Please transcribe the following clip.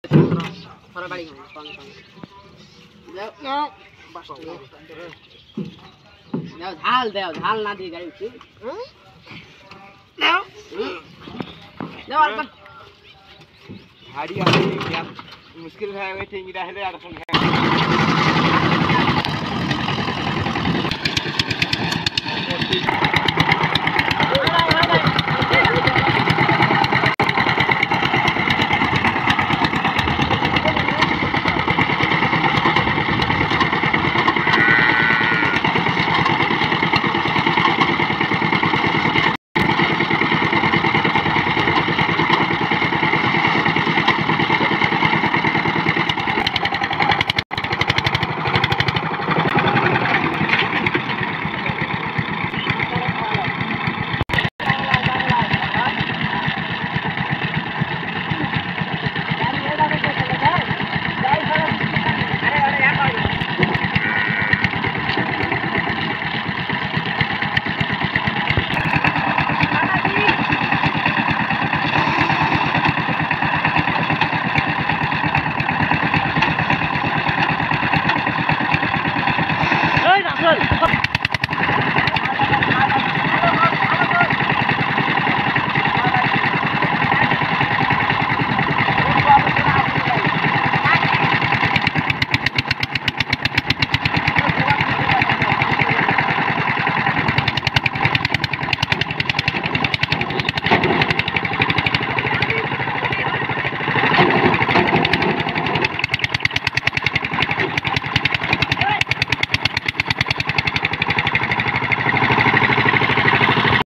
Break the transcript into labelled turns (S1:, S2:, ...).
S1: थोड़ा गाड़ी कौन जाओ झाल ना दी गाड़ी की जाओ और
S2: हाड़ी आ गई क्या मुश्किल है वेटिंग रह यार सुन है